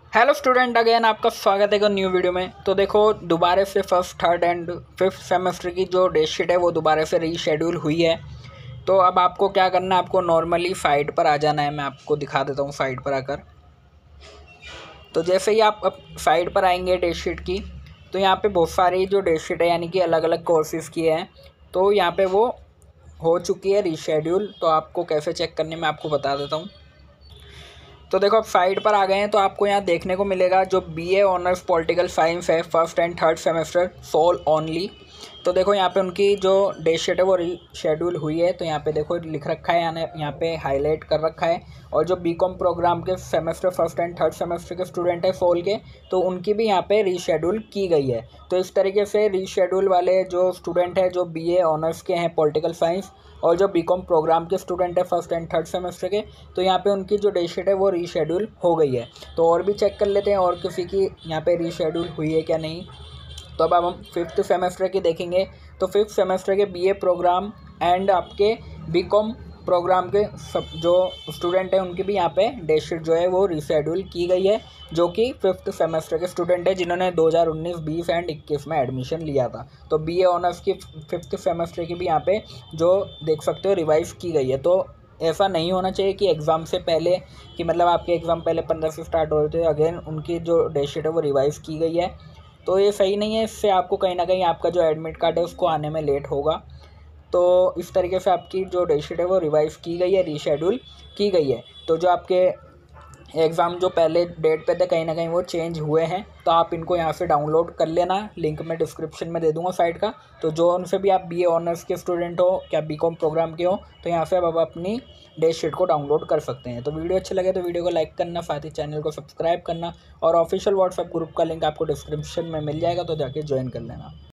Hello student, again आपका स्वागत है एक न्यू वीडियो में। तो देखो, दोबारा से first third and fifth semester की जो डेट शीट है वो दोबारा से रीशेड्यूल हुई है। तो अब आपको क्या करना है, आपको नॉर्मली साइट पर आ जाना है। मैं आपको दिखा देता हूँ साइट पर आकर। तो जैसे ही आप अब साइट पर आएंगे डेट शीट की, तो यहाँ पे बहुत सारी जो डेट शीट है यानी कि अलग अलग कोर्सेज़ की है, तो यहाँ पे वो हो चुकी है रीशेड्यूल। तो आपको कैसे चेक करने में आपको बता देता हूँ। तो देखो, आप साइट पर आ गए हैं तो आपको यहाँ देखने को मिलेगा जो बीए ऑनर्स पॉलिटिकल साइंस है first and third semester fall only. तो देखो यहाँ पे उनकी जो डेट शीट है वो रीशेड्यूल हुई है। तो यहाँ पे देखो लिख रखा है, यानी यहाँ पे हाईलाइट कर रखा है। और जो बीकॉम प्रोग्राम के semester first and third semester के स्टूडेंट है फॉल के, तो उनकी भी यहाँ पे रीशेड्यूल की गई है। तो इस तरीके से रीशेड्यूल वाले जो स्टूडेंट है जो बीए ऑनर्स के हैं पॉलिटिकल साइंस, और जो बीकॉम प्रोग्राम के स्टूडेंट है फर्स्ट एंड थर्ड सेमेस्टर के, तो यहाँ पे उनकी जो डेट शीट है वो रीशेड्यूल हो गई है। तो और भी चेक कर लेते हैं और किसी की यहाँ पे रीशेड्यूल हुई है क्या नहीं। तो अब हम फिफ्थ सेमेस्टर की देखेंगे। तो फिफ्थ सेमेस्टर के बीए प्रोग्राम एंड आपके बीकॉम प्रोग्राम के सब जो स्टूडेंट हैं उनकी भी यहाँ पे डेट शीट जो है वो रीशेड्यूल की गई है, जो कि फिफ्थ सेमेस्टर के स्टूडेंट है जिन्होंने 2019, 20 एंड 21 में एडमिशन लिया था। तो बीए ऑनर्स की फिफ्थ सेमेस्टर की भी यहाँ पे जो देख सकते हो रिवाइज की गई है। तो ऐसा नहीं होना चाहिए कि एग्ज़ाम से पहले, कि मतलब आपके एग्ज़ाम पहले 15 से स्टार्ट हो रहे थे, अगेन उनकी जो डेट शीट है वो रिवाइज की गई है। तो ये सही नहीं है, इससे आपको कहीं ना कहीं आपका जो एडमिट कार्ड है उसको आने में लेट होगा। तो इस तरीके से आपकी जो डेट शीट है वो रिवाइज की गई है, रीशेड्यूल की गई है। तो जो आपके एग्ज़ाम जो पहले डेट पे थे कहीं ना कहीं वो चेंज हुए हैं। तो आप इनको यहाँ से डाउनलोड कर लेना, लिंक मैं डिस्क्रिप्शन में दे दूँगा साइट का। तो जो उनसे भी आप बीए ऑनर्स के स्टूडेंट हो, क्या बीकॉम प्रोग्राम के हो, तो यहाँ से अब आप अपनी डेट शीट को डाउनलोड कर सकते हैं। तो वीडियो अच्छे लगे तो वीडियो को लाइक करना, साथ ही चैनल को सब्सक्राइब करना, और ऑफिशियल व्हाट्सएप ग्रुप का लिंक आपको डिस्क्रिप्शन में मिल जाएगा, तो जाके ज्वाइन कर लेना।